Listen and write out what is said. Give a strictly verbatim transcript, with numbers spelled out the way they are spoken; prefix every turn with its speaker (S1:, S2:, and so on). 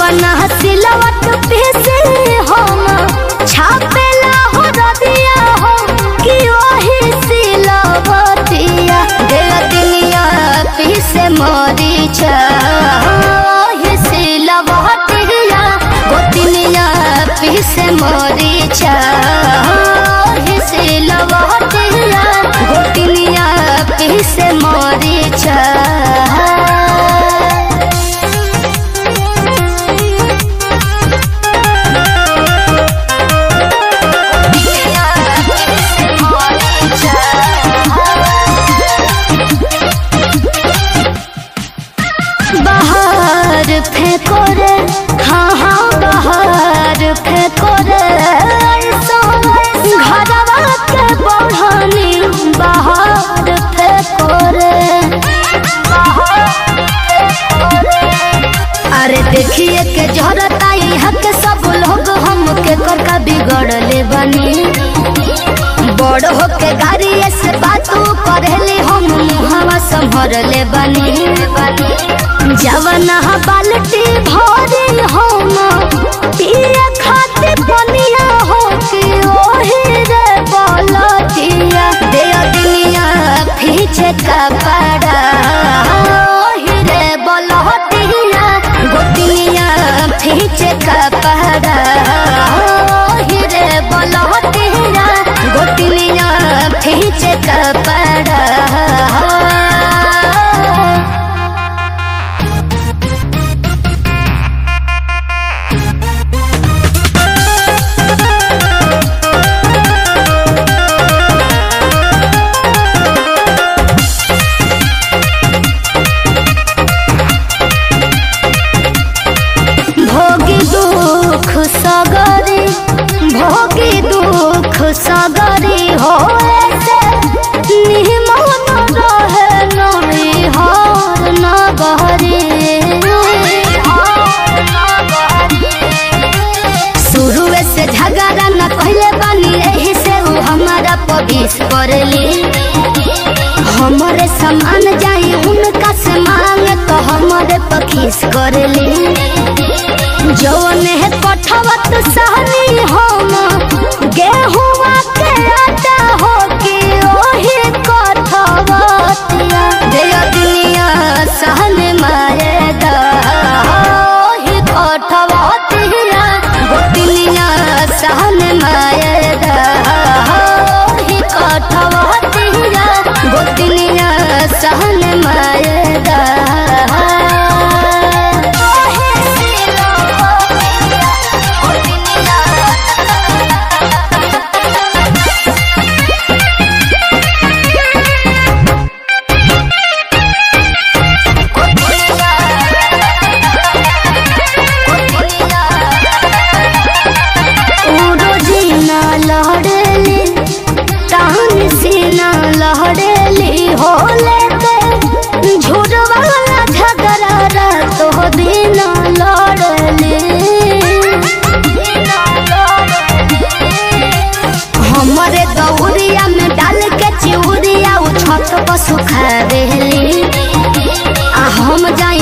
S1: जवन सिलवट पीसे हम छापेला हो रदिया हो कि वही सिलवटिया दे दुनिया पीसे मरीचा वही सिलवटिया गोतिनिया पीसे मरीचा वही सिलवटिया गोतिनिया पीसे मरीचा बाहर फेंको रे हाँ हाँ बाहर फेंको रे घरवा के बढ़नी बाहर फेंको रे अरे देखिए के जहरता यहाँ के सब लोग हम के कर का बिगड़ले बनी बड़ हो के गाड़ी से बातू करेले हम मुहावा संभरले बनी जवन बाल्टी भरी हम पिए खातिर पनिया हो कि ओही रे बलटिया दे दुनिया पीछे कपड़ा ओही रे बलटिया गोतिनिया पीछे कपड़ा ओही रे बलटिया गोतिनिया पीछे कपड़ा सगरी भोगी दुख सगरी हो निमन रहे नई हर नगरी शुरू से झगड़ा न कहले बानी एही से वो हमारा पविस करली हमारे समान जाई उनका से मांगे तो हमारे पखीस करली जौन है कठवत सहनी हम गेहुआ के आटा हो कि ओही कठवतिया दे दुनिया सहन मारेगा ओही कठवतिया गोतिनिया सहन मारेगा ओही कठवतिया गोतिनिया सहन मारेगा लहड़ेली टान सीना लहड़ेली होले के झुरवाला झगड़ा रात हो दिन लड़ली हमारे दौरिया में डाल के चिउरिया उ छत पर सुखा देली आ हम जा